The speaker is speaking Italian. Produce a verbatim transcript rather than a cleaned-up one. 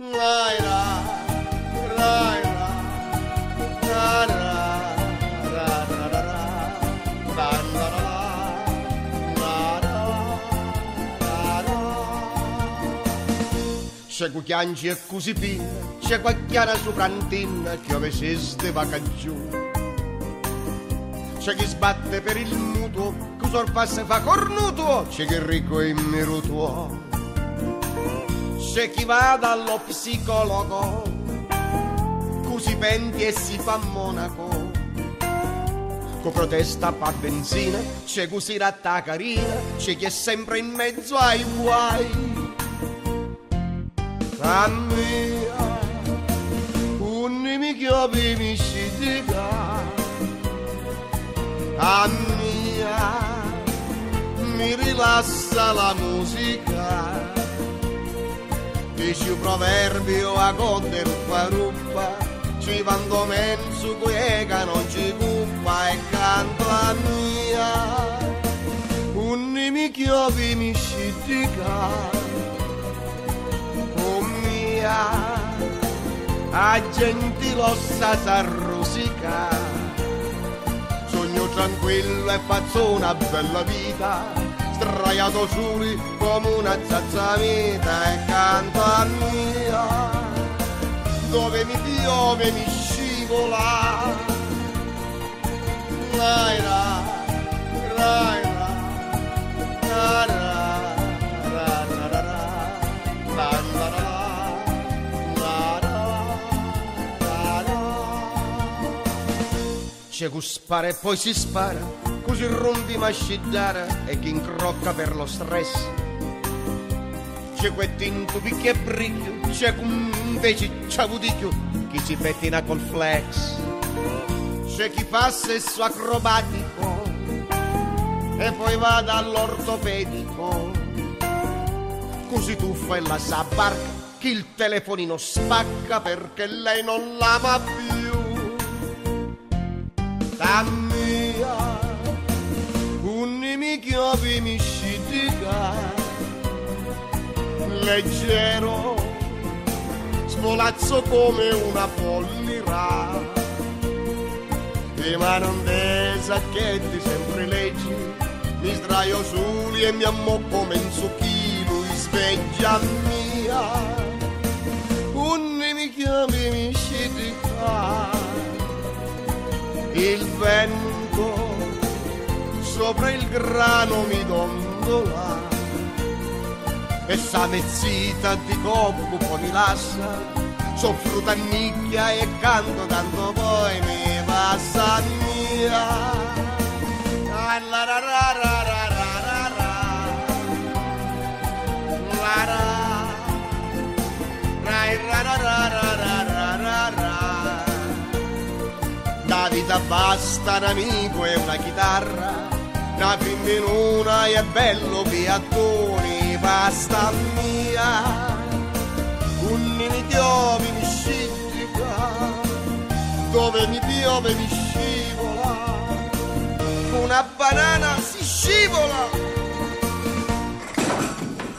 Rai ra, rai ra, ra ra ra ra ra ra, ra ra ra ra ra. C'è cucchianci e così pinna, c'è quacchiara soprantinna che ove si steva giù. C'è chi sbatte per il mutuo, che sorpasse fa cornuto, c'è chi è ricco e immerutuo. C'è chi va dallo psicologo, così penti e si fa monaco, co protesta pa benzina, c'è chi si ratta carina, c'è chi è sempre in mezzo ai guai. A mia, un mi chiove mi scidica, a mia, mi rilassa la musica. Dici un proverbio a conte ruppa ruppa, ci vanno mensu che non ci cuppa e canto a mia, un mi chiove mi scidica, oh mia, a gentilossa s'arrosica, sogno tranquillo e faccio una bella vita, sdraiato soli come una zazzamita e canto a mia, dove mi piove mi scivola. Rai ra, rai ra, ra ra ra ra ra ra ra ra ra ra. C'è chi spara e poi si spara, così rompi ma sciddara e chi incrocca per lo stress. C'è quel tinto picchi e bricchio, c'è invece ciavuticchio chi si pettina col flex. C'è chi fa sesso acrobatico e poi va dall'ortopedico, così tuffa e la sa barca che il telefonino spacca perché lei non l'ama più. Da mia, mi chiavi mi scidica, leggero, svolazzo come una pollira, e ma non dei sacchetti sempre leggi, mi sdraio soli e mi ammocco mezzo chilo, in sveglia mia, un mi chiavi mi scidica, il vento sopra il grano mi dondola e sa mezzita di coppo poi mi lascia, soffro tannicchia e canto tanto poi mi passa mia. La la la la la la la la la la la la. La vita basta un amico e una chitarra, una femmina è bello piattoni, basta mia, un mi piove mi scidica, dove mi piove mi scivola, una banana si scivola.